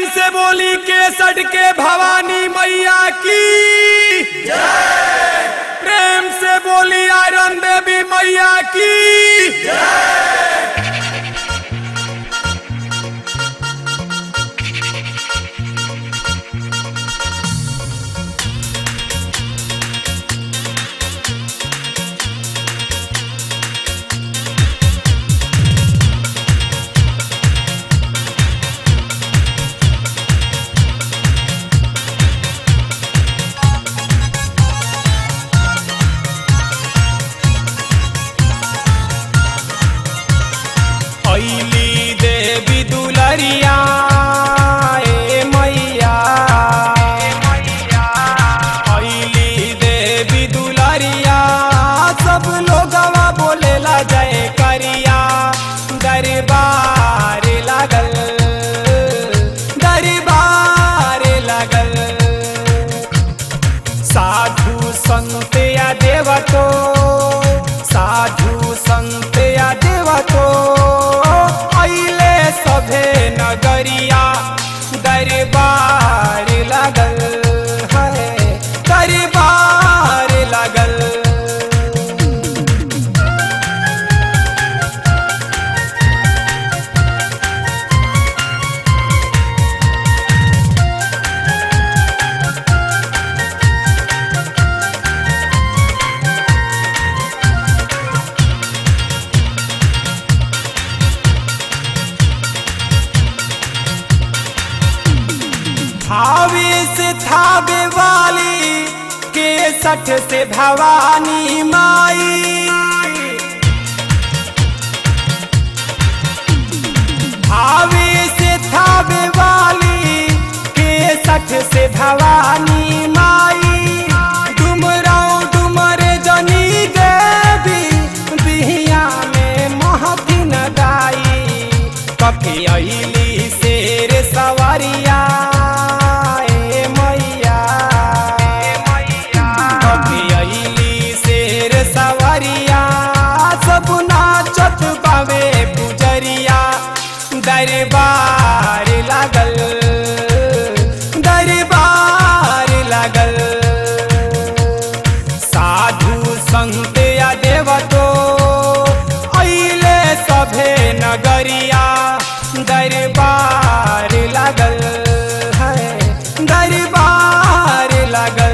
से बोली केसट के भवानी मैया की जय। प्रेम से बोली आयरन देवी मैया की जय। अइली देवी दुलरिया ए मैया, अइली देवी दुलरिया, सब लोगवा बोलेला जय करिया। दरबार लागल, दरबार लागल, साधु संत या देवतो, साधु संत या देवतो अइले सभे नगरिया। दरबार लागल है, दरबार लागल। थावे से थावे वाली, केसट से भवानी माई, थावे से थावे वाली, केसट से भवानी माई। डुमराव डुमर जनी देवी, बिहिया में महथिन गाई। कके अइली शेर सवारिया दरबार लागल, दरबार लागल, साधु संत या देवतो अइले सभे नगरिया। दरबार लागल है, दरबार लागल।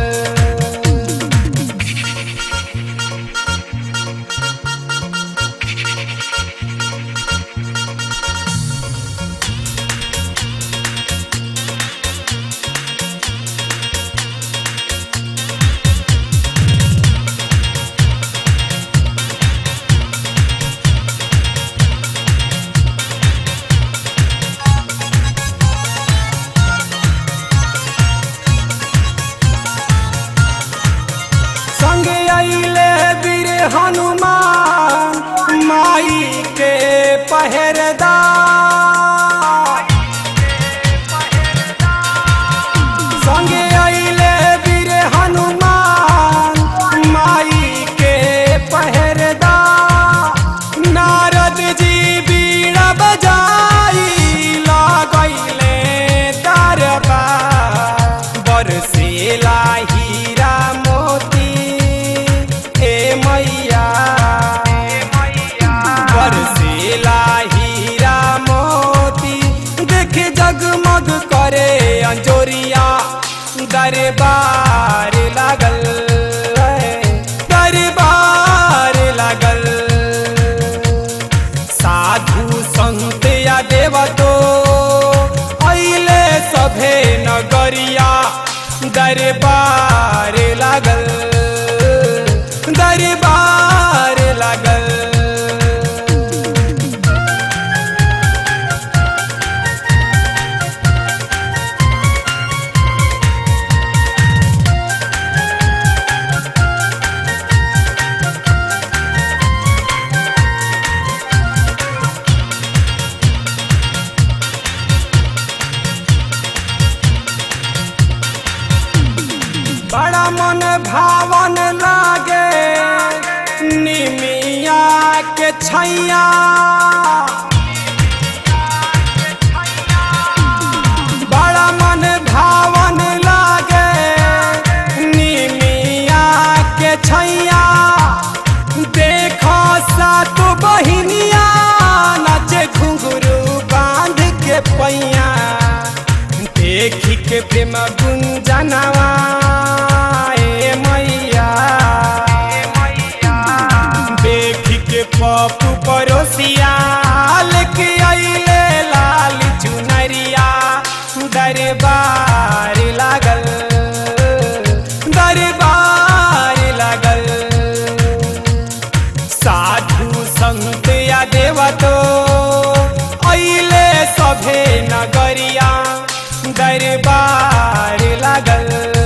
संगे अइले वीर हनुमान, माई के पहरेदार। संगे अइले वीर हनुमान, माई के पहरेदार। नारद जी बीड़ा बजाई, लगैले दरबार। बरसेला हीरा मोती ए मैया, बरसेला हीरा मोती, देख जगमग करे अंजोरिया। दरबार लागल, दरबार लागल, साधु संत या देवतो अइले सभे नगरिया। दरबार लागल, दरबार लागल। बड़ा मन भावन लागे, निमिया के छैया। के पैया देखी के प्रेम गुंजनवा ए मैया देखी के पप्पू पड़ोसिया लेके आइले लाल चुनरिया दरबार लागल लागल साधु संत या देवतो आइले सभे नगरिया दरबार लागल।